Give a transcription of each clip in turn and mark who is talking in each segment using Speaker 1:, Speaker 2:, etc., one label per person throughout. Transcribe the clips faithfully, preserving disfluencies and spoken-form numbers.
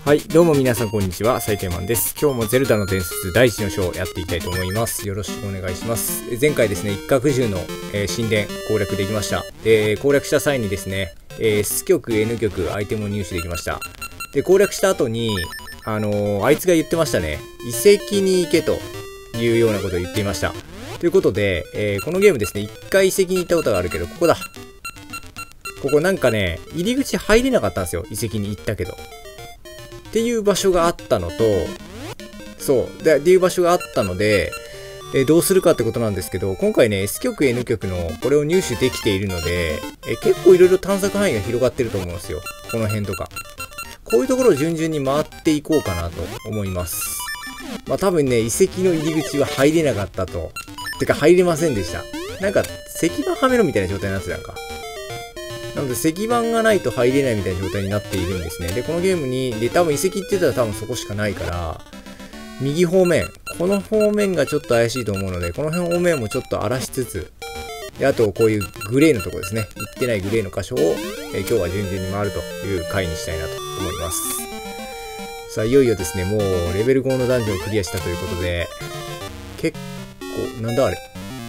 Speaker 1: はい、どうも皆さんこんにちは、サイケンマンです。今日もゼルダの伝説だいいちの章をやっていきたいと思います。よろしくお願いします。前回ですね、一角獣の、えー、神殿攻略できました。で、攻略した際にですね、えー、S 極、N 極、アイテムを入手できました。で、攻略した後に、あのー、あいつが言ってましたね。遺跡に行けというようなことを言っていました。ということで、えー、このゲームですね、一回遺跡に行ったことがあるけど、ここだ。ここなんかね、入り口入れなかったんですよ。遺跡に行ったけど。っていう場所があったのと、そう、で、っていう場所があったので、えどうするかってことなんですけど、今回ね、S 極、N 極のこれを入手できているので、え結構いろいろ探索範囲が広がってると思うんですよ。この辺とか。こういうところを順々に回っていこうかなと思います。まあ多分ね、遺跡の入り口は入れなかったと。てか入れませんでした。なんか、石板はめろみたいな状態になってたんか。なので、石板がないと入れないみたいな状態になっているんですね。で、このゲームに、で、多分遺跡って言ったら多分そこしかないから、右方面、この方面がちょっと怪しいと思うので、この辺方面もちょっと荒らしつつ、で、あと、こういうグレーのとこですね。行ってないグレーの箇所を、えー、今日は順々に回るという回にしたいなと思います。さあ、いよいよですね、もう、レベルごのダンジョンをクリアしたということで、結構、なんだあれ。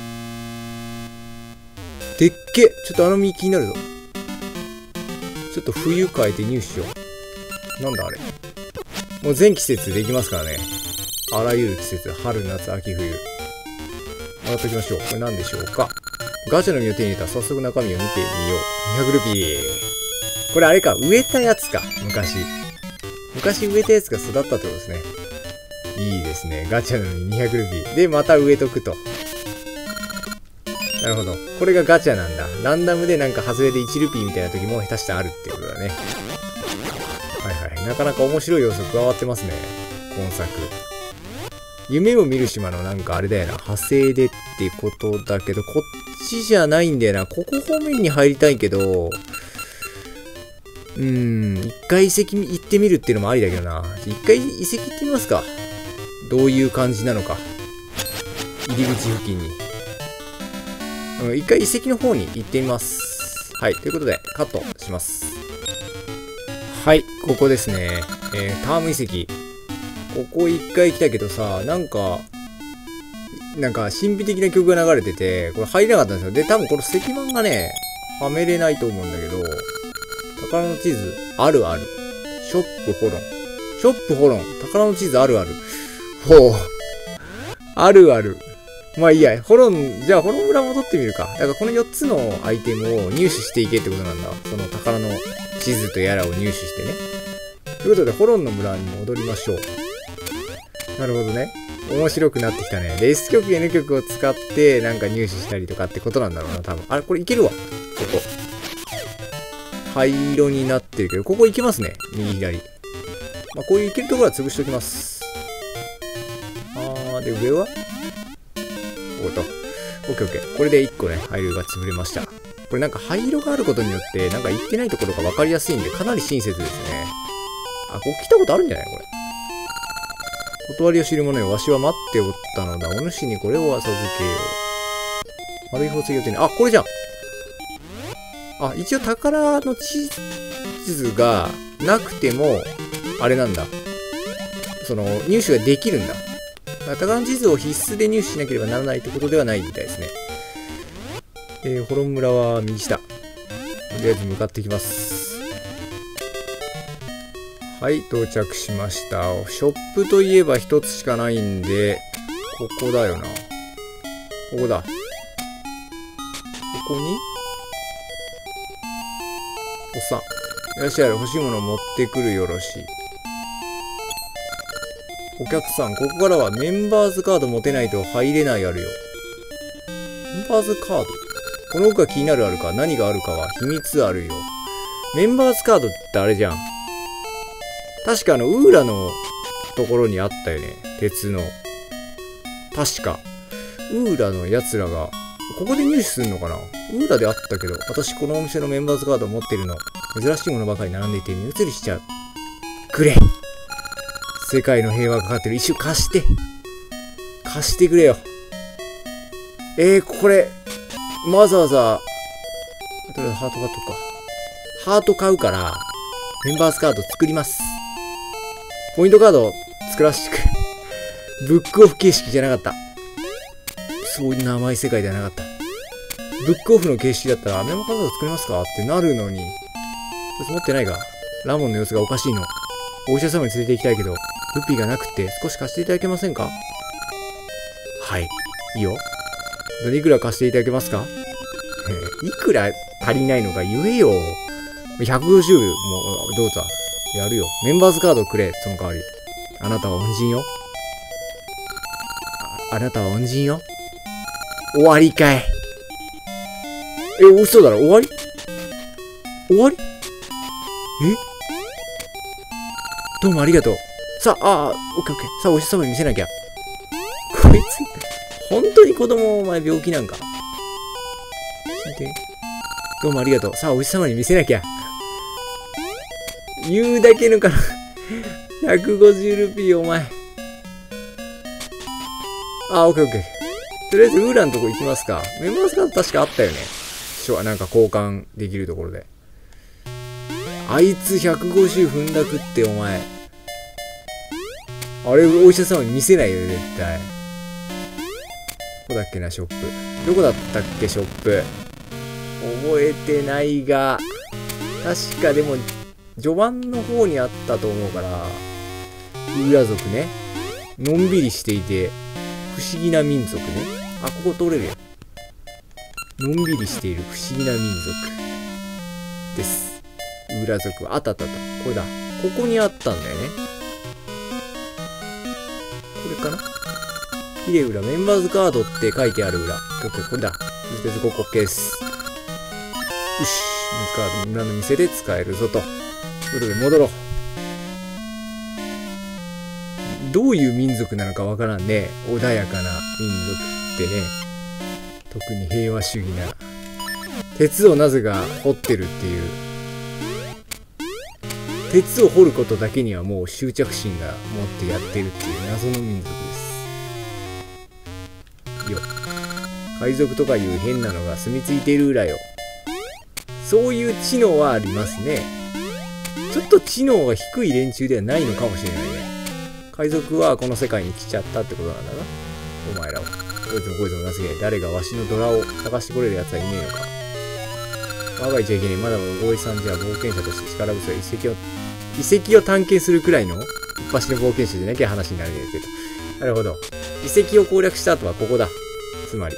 Speaker 1: でっけ！ちょっとあの実気になるぞ。ちょっと冬変えて入手しよう。なんだあれ。もう全季節できますからね。あらゆる季節。春、夏、秋、冬。回っておきましょう。これ何でしょうか。ガチャの実を手に入れたら早速中身を見てみよう。にひゃくルピー。これあれか。植えたやつか。昔。昔植えたやつが育ったってことですね。いいですね。ガチャの実にひゃくルピー。で、また植えとくと。なるほど。これがガチャなんだ。ランダムでなんか外れでいちルピーみたいな時も下手してあるっていうことだね。はいはい。なかなか面白い要素加わってますね。今作。夢を見る島のなんかあれだよな。派生でってことだけど、こっちじゃないんだよな。ここ方面に入りたいけど、うーん、一回遺跡行ってみるっていうのもありだけどな。一回遺跡行ってみますか。どういう感じなのか。入り口付近に。一回遺跡の方に行ってみます。はい。ということで、カットします。はい。ここですね。えー、ターム遺跡。ここ一回来たけどさ、なんか、なんか神秘的な曲が流れてて、これ入れなかったんですよ。で、多分この石板がね、はめれないと思うんだけど、宝の地図、あるある。ショップホロン。ショップホロン。宝の地図あるある。ほう。あるある。まあいいや、ホロン、じゃあホロン村戻ってみるか。だからこのよっつのアイテムを入手していけってことなんだ。その宝の地図とやらを入手してね。ということで、ホロンの村に戻りましょう。なるほどね。面白くなってきたね。で、S 極、N 極を使ってなんか入手したりとかってことなんだろうな、多分。あれ、これいけるわ。ここ。灰色になってるけど、ここいけますね。右左。まあこういういけるところは潰しておきます。あー、で、上はおっと。オッケーオッケー。これでいっこね、灰色が潰れました。これなんか灰色があることによって、なんか行ってないところが分かりやすいんで、かなり親切ですね。あ、ここ来たことあるんじゃないこれ。断りを知る者よ、わしは待っておったのだ。お主にこれを授けよう。丸い宝石を手に、あ、これじゃん。あ、一応宝の地図がなくても、あれなんだ。その、入手ができるんだ。宝の地図を必須で入手しなければならないってことではないみたいですね。えー、ホロン村は右下。とりあえず向かっていきます。はい、到着しました。ショップといえば一つしかないんで、ここだよな。ここだ。ここにおっさん。いらっしゃい、欲しいものを持ってくるよろしい。お客さん、ここからはメンバーズカード持てないと入れないあるよ。メンバーズカードこの奥が気になるあるか何があるかは秘密あるよ。メンバーズカードってあれじゃん。確かあの、ウーラのところにあったよね。鉄の。確か。ウーラの奴らが、ここで入手するのかな。ウーラであったけど、私このお店のメンバーズカードを持ってるの。珍しいものばかり並んでいて目移りしちゃう。くれ世界の平和がかかってる。一瞬貸して。貸してくれよ。えー、これ、わざわざ、とりあえずハート買っとくか。ハート買うから、メンバーズカード作ります。 ポイントカード作らせてくれ。ブックオフ形式じゃなかった。そういう甘い世界ではなかった。ブックオフの形式だったら、アメモカード作れますかってなるのに。そいつ持ってないか。ラモンの様子がおかしいの。お医者様に連れて行きたいけど、ルピーがなくって少し貸していただけませんか？はい。いいよ。どれいくら貸していただけますか？いくら足りないのか言えよ。ひゃくごじゅうもどうぞ。やるよ。メンバーズカードをくれ。その代わり。あなたは恩人よ。あ、あなたは恩人よ。終わりかい。え、嘘だろ？終わり？終わり？え？どうもありがとう。さあ、ああ、オッケーオッケー。さあ、お医者様に見せなきゃ。こいつ、本当に子供お前病気なんか？聞いて。どうもありがとう。さあ、お医者様に見せなきゃ。言うだけのから、ひゃくごじゅうルピーお前。あ、オッケーオッケー。とりあえず、ウーラのとこ行きますか。メンバーズカード確かあったよね。しょ、なんか交換できるところで。あいつひゃくごじゅう踏んだくってお前。あれ、お医者様に見せないよ、絶対。どこだっけな、ショップ。どこだったっけ、ショップ。覚えてないが、確かでも、序盤の方にあったと思うから、ウーラ族ね。のんびりしていて、不思議な民族ね。あ、ここ通れるよ。のんびりしている不思議な民族です。ウーラ族は。あったあったあった。これだ。ここにあったんだよね。これかな？ヒレ裏、メンバーズカードって書いてある裏。これだ。そしてここ OK です。よし。メンバーズカード、村の店で使えるぞと。ということで戻ろう。どういう民族なのかわからんね。穏やかな民族ってね。特に平和主義な。鉄をなぜか掘ってるっていう。鉄を掘ることだけにはもう執着心が持ってやってるっていう謎の民族です。よ。海賊とかいう変なのが住み着いている裏よ。そういう知能はありますね。ちょっと知能が低い連中ではないのかもしれないね。海賊はこの世界に来ちゃったってことなんだな。お前らは。こいつもこいつもなすげえ。誰がわしのドラを探してこれる奴はいねえのか。我が一はいけねえ。まだまだ大井さんじゃ冒険者として力不足。遺跡を、遺跡を探検するくらいの一発の冒険者じゃなきゃ話になるねえけど。なるほど。遺跡を攻略した後はここだ。つまり。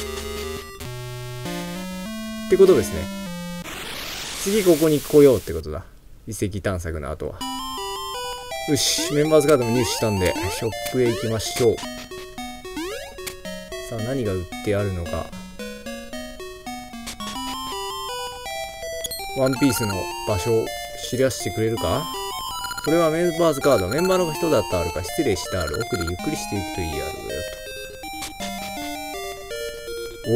Speaker 1: ってことですね。次ここに来ようってことだ。遺跡探索の後は。よし、メンバーズカードも入手したんで、ショップへ行きましょう。さあ、何が売ってあるのか。ワンピースの場所を知らせてくれるか？これはメンバーズカード。メンバーの人だったあるか。失礼してある。奥でゆっくりしていくといいやろうよと。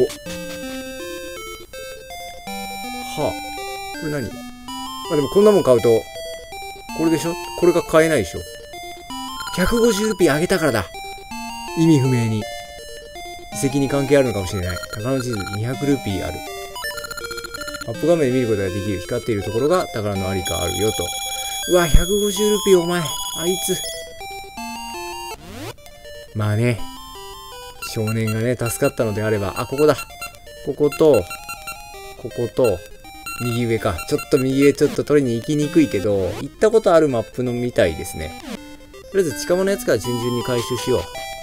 Speaker 1: お。はあ。これ何？まあ、でもこんなもん買うと、これでしょ？これが買えないでしょ？ひゃくごじゅうルピーあげたからだ。意味不明に。遺跡に関係あるのかもしれない。宝の地図にひゃくルピーある。マップ画面で見ることができる。光っているところが宝のありかあるよと。うわ、ひゃくごじゅうルピーお前。あいつ。まあね。少年がね、助かったのであれば。あ、ここだ。ここと、ここと、右上か。ちょっと右上ちょっと取りに行きにくいけど、行ったことあるマップのみたいですね。とりあえず近場のやつから順々に回収しよ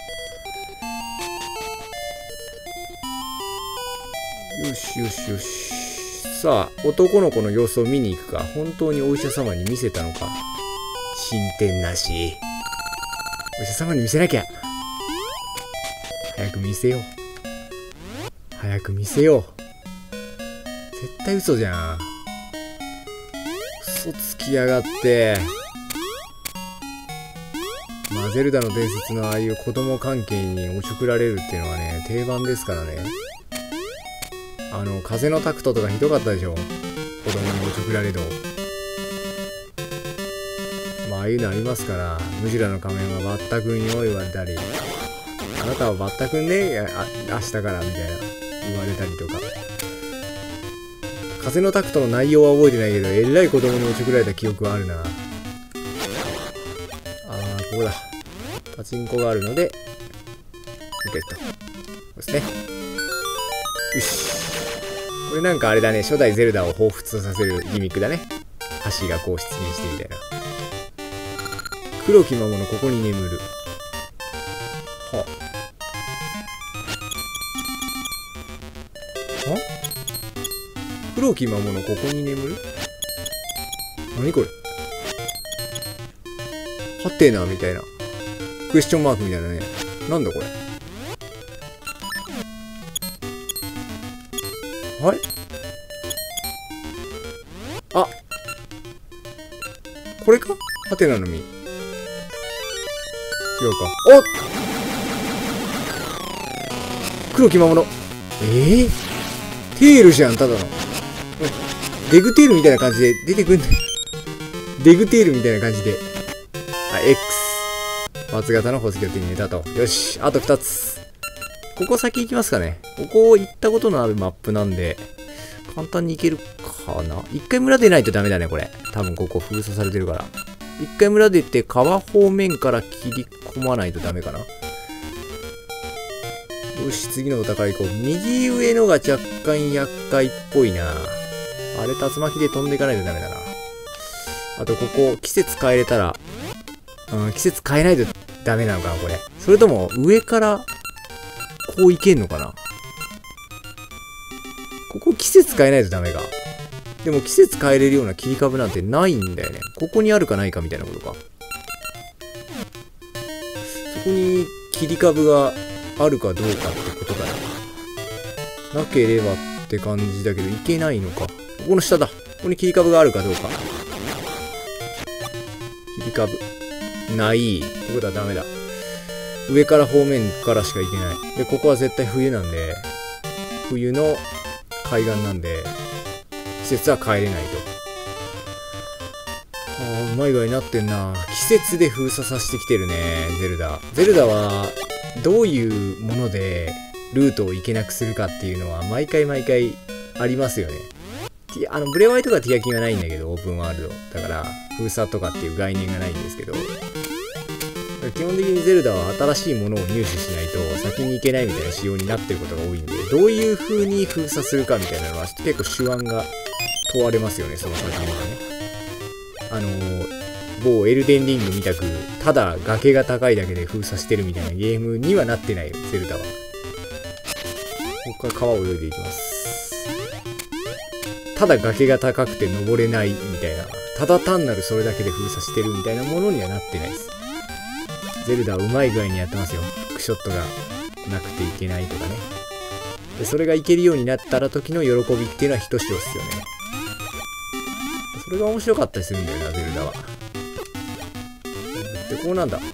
Speaker 1: う。よしよしよし。さあ、男の子の様子を見に行くか。本当にお医者様に見せたのか。進展なし。お医者様に見せなきゃ。早く見せよう。早く見せよう。絶対嘘じゃん。嘘つきやがって。まあ、ゼルダの伝説のああいう子供関係におちょくられるっていうのはね、定番ですからね。あの、風のタクトとかひどかったでしょ。子供におちょくられる。まあ、ああいうのありますから、ムジュラの仮面はバッタ君よ言われたり、あなたはバッタ君ね、あ、明日からみたいな言われたりとか。風のタクトの内容は覚えてないけど、えらい子供におちょくられた記憶はあるな。 あー、ここだ。パチンコがあるので、OK と。そうですね。よし。これなんかあれだね、初代ゼルダを彷彿とさせるギミックだね。橋がこう出現してみたいな。黒き魔物ここに眠る。はあ。は黒き魔物ここに眠る？何これ？はてなみたいな。クエスチョンマークみたいなね。なんだこれ。はい。あ、これか？はてなの実。違うか。おっ！黒き魔物。えー、テールじゃん、ただの。デグテールみたいな感じで出てくんだよ。デグテールみたいな感じで。あ、X。松型の宝石を手に入れたと。よし、あとふたつ。ここ先行きますかね。ここ行ったことのあるマップなんで、簡単に行けるかな。一回村出ないとダメだね、これ。多分ここ封鎖されてるから。一回村出て川方面から切り込まないとダメかな。よし、次のお宝行こう。右上のが若干厄介っぽいな。あれ、竜巻で飛んでいかないとダメだな。あと、ここ、季節変えれたら、うん、季節変えないとダメなのかな、これ。それとも、上から、こういけんのかな。ここ、季節変えないとダメか。でも、季節変えれるような切り株なんてないんだよね。ここにあるかないかみたいなことか。そこに、切り株があるかどうかってことだよ。なければって感じだけど、いけないのか。ここの下だ。ここに切り株があるかどうか。切り株。ない。ってことはダメだ。上から方面からしか行けない。で、ここは絶対冬なんで、冬の海岸なんで、季節は帰れないと。ああ、うまい具合になってんな。季節で封鎖させてきてるね、ゼルダ。ゼルダは、どういうものでルートを行けなくするかっていうのは、毎回毎回ありますよね。あの、ブレワイとかティアキンはないんだけど、オープンワールド。だから、封鎖とかっていう概念がないんですけど、基本的にゼルダは新しいものを入手しないと先に行けないみたいな仕様になってることが多いんで、どういう風に封鎖するかみたいなのは結構手腕が問われますよね、その先にはね。あのー、某エルデンリングみたく、ただ崖が高いだけで封鎖してるみたいなゲームにはなってないよ、ゼルダは。ここから川を泳いでいきます。ただ崖が高くて登れないみたいな、ただ単なるそれだけで封鎖してるみたいなものにはなってないです。ゼルダはうまい具合にやってますよ。フックショットがなくていけないとかね。で、それがいけるようになったら時の喜びっていうのはひとしおっすよね。それが面白かったりするんだよな、ゼルダは。で、こうなんだ。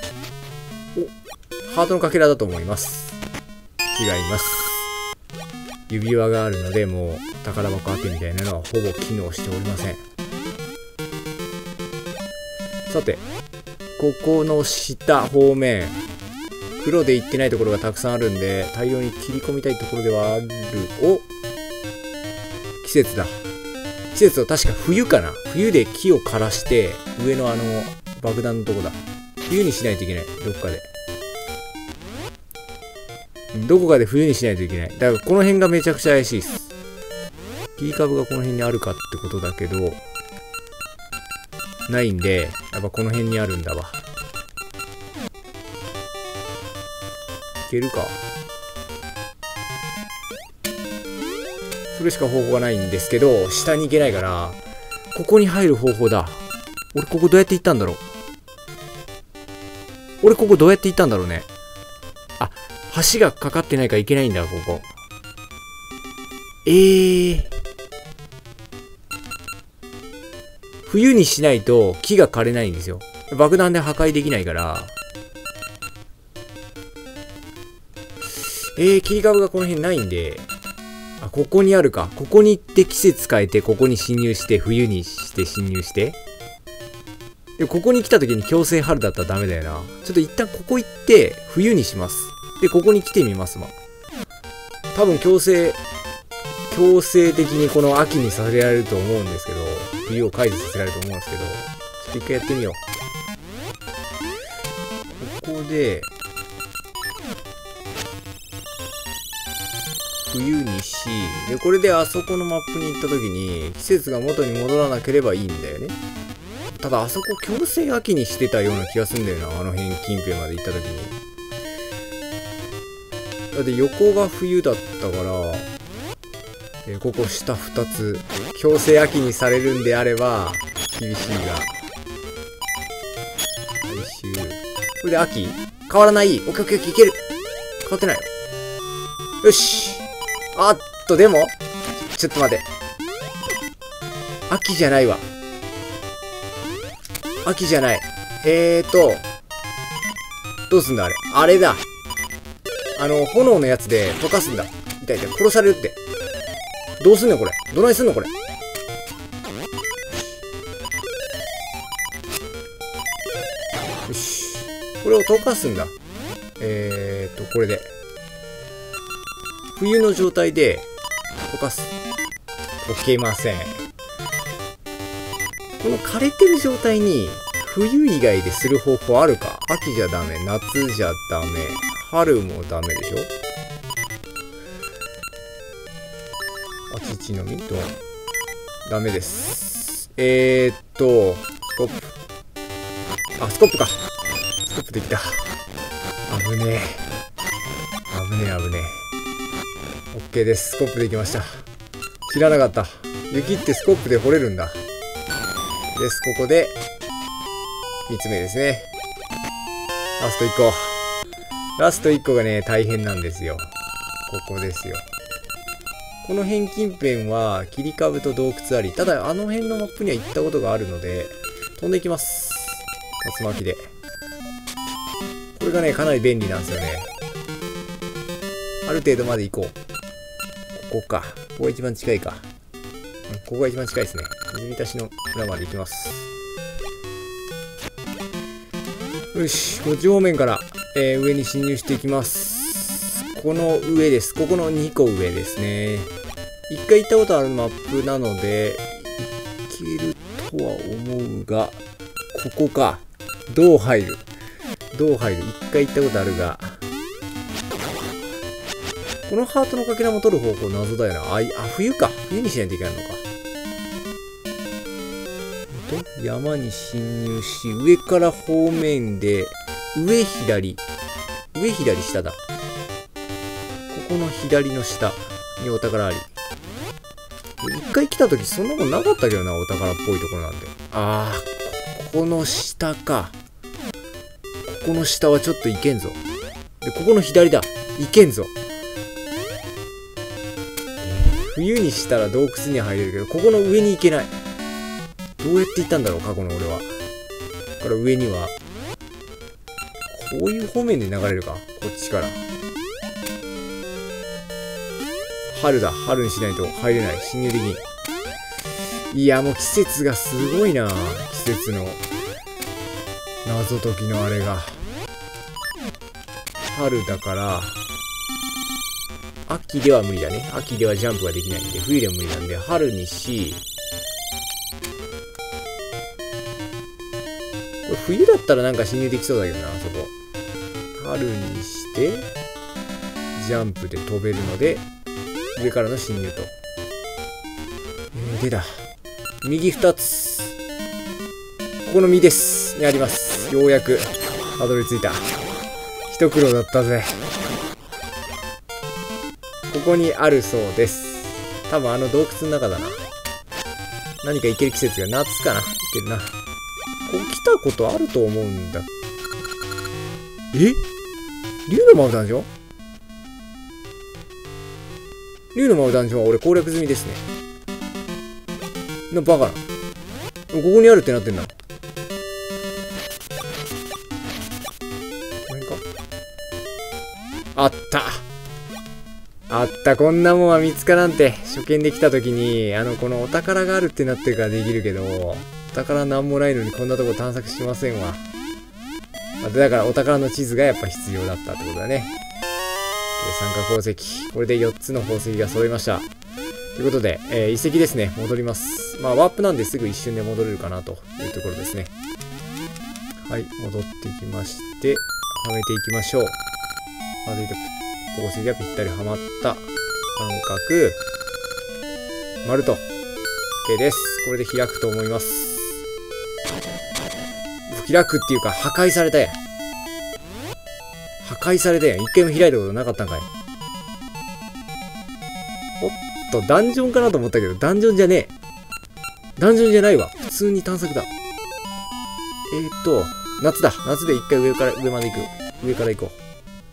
Speaker 1: お、ハートのかけらだと思います。違います。指輪があるので、もう宝箱当てみたいなのはほぼ機能しておりません。さて、ここの下方面、黒で行ってないところがたくさんあるんで、大量に切り込みたいところではある。お、季節だ。季節は確か冬かな。冬で木を枯らして、上のあの爆弾のとこだ。冬にしないといけない。どっかで。どこかで冬にしないといけない。だからこの辺がめちゃくちゃ怪しいっす。切り株がこの辺にあるかってことだけど、ないんで、やっぱこの辺にあるんだわ。いけるか。それしか方法がないんですけど、下に行けないから、ここに入る方法だ。俺ここどうやって行ったんだろう。俺ここどうやって行ったんだろうね。あ、橋がかかってないから行けないんだ、ここ。えー。冬にしないと木が枯れないんですよ。爆弾で破壊できないから。えー、切り株がこの辺ないんで。あ、ここにあるか。ここに行って季節変えて、ここに侵入して、冬にして侵入して。で、ここに来た時に強制春だったらダメだよな。ちょっと一旦ここ行って、冬にします。で、ここに来てみますわ。多分強制、強制的にこの秋にさせられると思うんですけど、冬を解除させられると思うんですけど、ちょっと一回やってみよう。 こで、冬にし、で、これであそこのマップに行った時に、季節が元に戻らなければいいんだよね。ただ、あそこ強制秋にしてたような気がするんだよな、あの辺近辺まで行った時に。だって横が冬だったから、えー、ここ下ふたつ、強制秋にされるんであれば、厳しいが。最終。これで秋変わらない。オッケーオッケーオッケー、いける。変わってないよ。よし。あっと、でもちょっと待て。秋じゃないわ。秋じゃない。えーと、どうすんだあれ。あれだ。あの、炎のやつで溶かすんだ。痛い痛い。殺されるって。どうすんのこれ。どないすんのこれ。よし。これを溶かすんだ。えーと、これで。冬の状態で溶かす。溶けません。この枯れてる状態に冬以外でする方法あるか？秋じゃダメ、夏じゃダメ、春もダメでしょ？あちちのみとダメです。えーっと、スコップ。あ、スコップか。スコップできた。危ねえ。危ねえ危ねえ。OK です。スコップできました。知らなかった。雪ってスコップで掘れるんだ。です。ここで、みっつめですね。ラストいっこ。ラストいっこがね、大変なんですよ。ここですよ。この辺近辺は、切り株と洞窟あり。ただ、あの辺のマップには行ったことがあるので、飛んでいきます。竜巻で。これがね、かなり便利なんですよね。ある程度まで行こう。ここか。ここが一番近いか。ここが一番近いですね。水浸しの裏まで行きます。よし。こっち方面から、えー、上に侵入していきます。この上です。ここのにこ上ですね。一回行ったことあるマップなので、いけるとは思うが、ここか。どう入る？どう入る？一回行ったことあるが、このハートのかけらも取る方法謎だよな。あ、あ、冬か。冬にしないといけないのか。と、山に侵入し、上から方面で、上左。上左下だ。ここの左の下にお宝あり。一回来た時そんなことなかったけどな、お宝っぽいところなんで。あー、ここの下か。ここの下はちょっといけんぞ。で、ここの左だ。いけんぞ。冬にしたら洞窟には入れるけど、ここの上に行けない。どうやって行ったんだろう、過去の俺は。だから上には、こういう方面で流れるか。こっちから。春だ。春にしないと入れない。侵入できん。いや、もう季節がすごいな。季節の謎解きのあれが。春だから、秋では無理だね。秋ではジャンプができないんで、冬でも無理なんで、春にし、これ冬だったらなんか侵入できそうだけどな、あそこ。春にして、ジャンプで飛べるので、上からの侵入と。えー、出た。右二つ。ここの実です。にあります。ようやく、たどり着いた。一苦労だったぜ。ここにあるそうです。多分あの洞窟の中だな。何か行ける季節が夏かな。行けるな。ここ来たことあると思うんだ。え？竜の舞うダンジョン？竜の舞うダンジョンは俺攻略済みですね。な、バカな。ここにあるってなってんだ。これか？あったあった。こんなもんは見つからんて。初見で来た時に、あの、このお宝があるってなってるからできるけど、お宝なんもないのにこんなとこ探索しませんわ。だからお宝の地図がやっぱ必要だったってことだね。酸化鉱石。これでよっつの宝石が揃いました。ということで、えー、遺跡ですね。戻ります。まあ、ワープなんですぐ一瞬で戻れるかなというところですね。はい、戻ってきまして、 はめていきましょう。歩いて、構成がぴったりはまった。三角。丸と。OK です。これで開くと思います。開くっていうか、破壊されたやん。破壊されたやん。一回も開いたことなかったんかい。おっと、ダンジョンかなと思ったけど、ダンジョンじゃねえ。ダンジョンじゃないわ。普通に探索だ。えーっと、夏だ。夏で一回上から、上まで行く。上から行こう。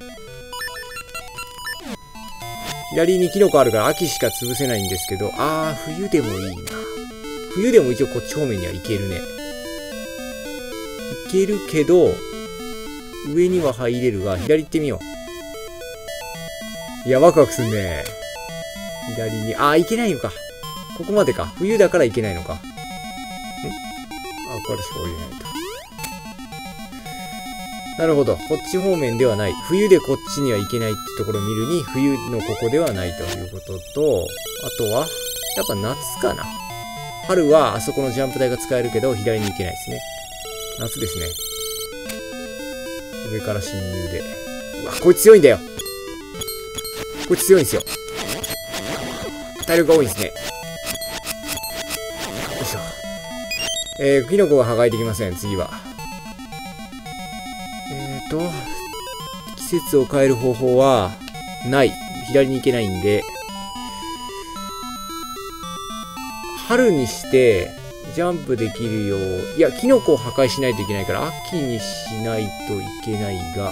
Speaker 1: 左にキノコあるから秋しか潰せないんですけど、あー、冬でもいいな。冬でも一応こっち方面には行けるね。行けるけど、上には入れるが、左行ってみよう。いや、ワクワクすんね。左に、あー、行けないのか。ここまでか。冬だから行けないのか。んあ、これしか降りないと。なるほど。こっち方面ではない。冬でこっちには行けないってところを見るに、冬のここではないということと、あとは、やっぱ夏かな。春はあそこのジャンプ台が使えるけど、左に行けないですね。夏ですね。上から侵入で。うわ、こいつ強いんだよ。こいつ強いんですよ。体力が多いんですね。よいしょ。えー、キノコが破壊できません、次は。えーと、季節を変える方法は、ない。左に行けないんで、春にして、ジャンプできるよう、いや、キノコを破壊しないといけないから、秋にしないといけないが、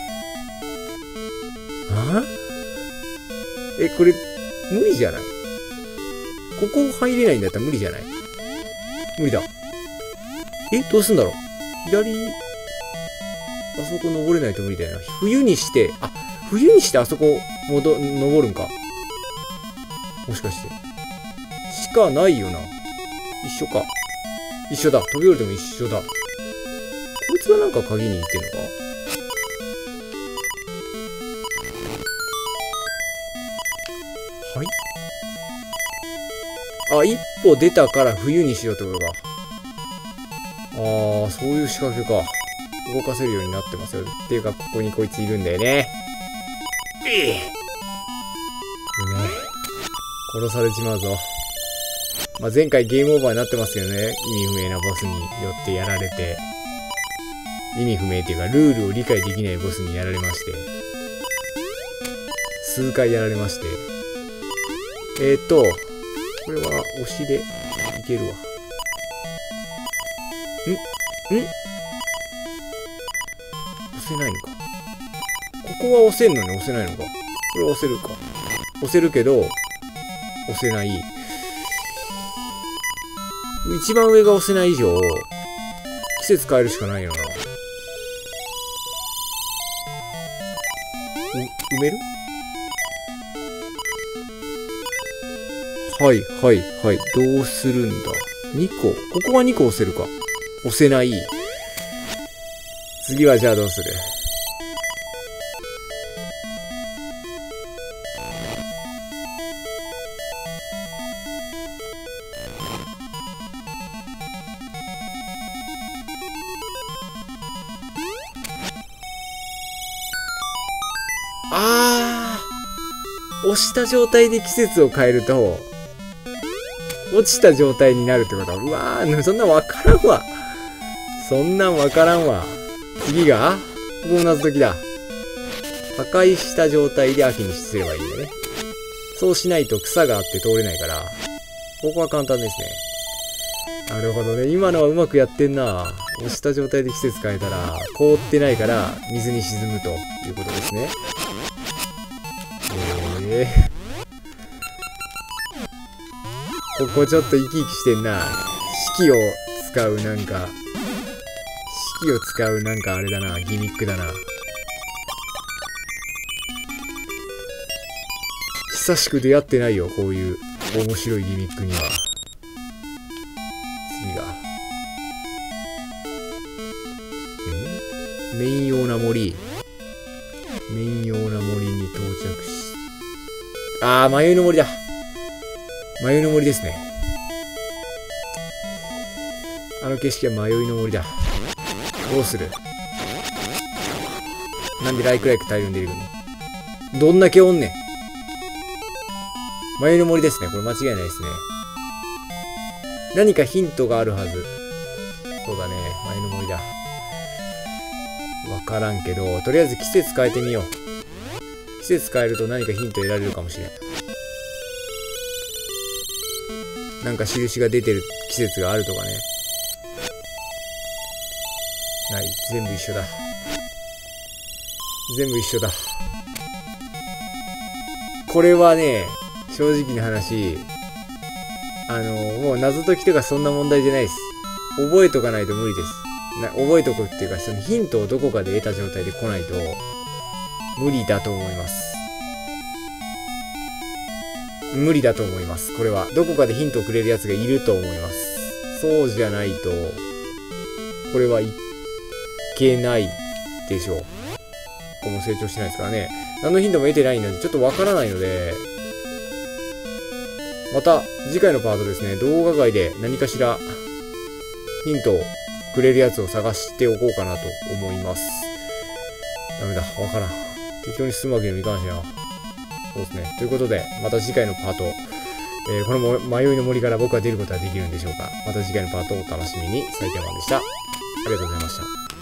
Speaker 1: あえ、これ、無理じゃない？ここ入れないんだったら無理じゃない？無理だ。え、どうすんだろう？左、あそこ登れないと無理だよな。冬にして、あ、冬にしてあそこ、もど、登るんか。もしかして。しかないよな。一緒か。一緒だ。飛び降りても一緒だ。こいつがなんか鍵に行ってんのか？はい。あ、一歩出たから冬にしようってことか。あー、そういう仕掛けか。動かせるようになってますよ。っていうか、ここにこいついるんだよね。ええ。ね。殺されちまうぞ。まあ、前回ゲームオーバーになってますよね。意味不明なボスによってやられて。意味不明っていうか、ルールを理解できないボスにやられまして。数回やられまして。えーと、これは押しでいけるわ。んん押せないのか。ここは押せんのに押せないのか。これは押せるか。押せるけど、押せない。一番上が押せない以上、季節変えるしかないよな。う、埋める？はい、はい、はい。どうするんだ？にこ。ここはにこ押せるか。押せない。次はじゃあどうする？あー、押した状態で季節を変えると、落ちた状態になるってことは、うわー、そんなんわからんわ。そんなんわからんわ。次が、ここも謎解きだ。破壊した状態で秋にすればいいんだね。そうしないと草があって通れないから、ここは簡単ですね。なるほどね。今のはうまくやってんな。押した状態で季節変えたら、凍ってないから水に沈むということですね。えー。ここちょっと生き生きしてんな。式を使うなんか、式を使うなんかあれだな。ギミックだな。久しく出会ってないよ。こういう面白いギミックには。次が。ん？メイン用な森。メイン用な森に到着し、あー、迷いの森だ。迷いの森ですね。あの景色は迷いの森だ。どうする？ なんでライクライク大量に出てくるの？どんだけおんねん。迷いの森ですね。これ間違いないですね。何かヒントがあるはず。そうだね。迷いの森だ。わからんけど、とりあえず季節変えてみよう。季節変えると何かヒント得られるかもしれん。なんか印が出てる季節があるとかね。ない。全部一緒だ。全部一緒だ。これはね、正直な話、あの、もう謎解きとかそんな問題じゃないです。覚えとかないと無理です。な覚えとくっていうか、そのヒントをどこかで得た状態で来ないと、無理だと思います。無理だと思います。これは。どこかでヒントをくれるやつがいると思います。そうじゃないと、これはいけないでしょう。ここも成長してないですからね。何のヒントも得てないので、ちょっとわからないので、また次回のパートですね、動画外で何かしらヒントをくれるやつを探しておこうかなと思います。ダメだ、わからん。適当に進むわけにもいかんしな。そうですね。ということで、また次回のパート、えー、この迷いの森から僕は出ることはできるんでしょうか。また次回のパートをお楽しみに。埼玉でした。ありがとうございました。